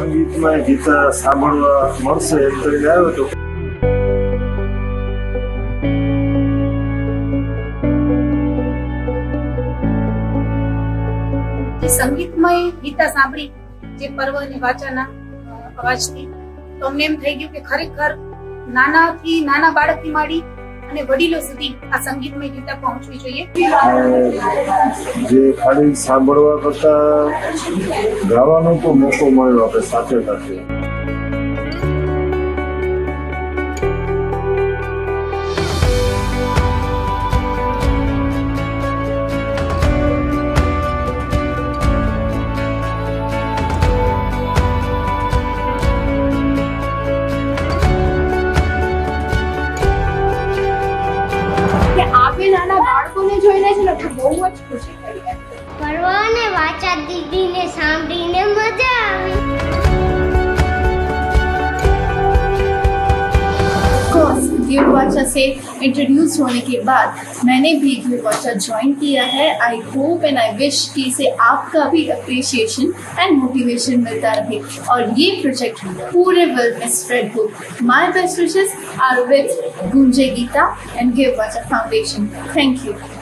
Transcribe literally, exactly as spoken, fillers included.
સંગીતમાં ગીતા સાંભળવા મળશે એમ કરીને આવ્યો હતો. સંગીતમય ગીતા સાંભળી જે પર્વ અને વાચાના અવાજથી તો અમને એમ થઈ ગયું કે ખરેખર નાનાથી નાના બાળકથી માંડી અને વડીલો સુધી આ સંગીતમય ગીતા પહોંચવી જોઈએ. જે ખાલી સાંભળવા કરતા ગાવાનો તો મોકો મળ્યો આપણે સાથે સાથે. નાના બાળકોને જોઈને છે ને બહુ જ ખુશી થઈ. પર્વ અને વાચા દીદીને સાંભળીને મજા આવી. गिव वाचा से इंट्रोड्यूस होने के बाद मैंने भी गिव वाचा ज्वाइन किया है. I hope and I wish कि इसे आपका भी अप्रिसिएशन एंड मोटिवेशन मिलता रहे और ये प्रोजेक्ट पूरे वर्ल्ड में स्प्रेड हो. My best wishes are with Gunje Geeta and give Vacha foundation. Thank you.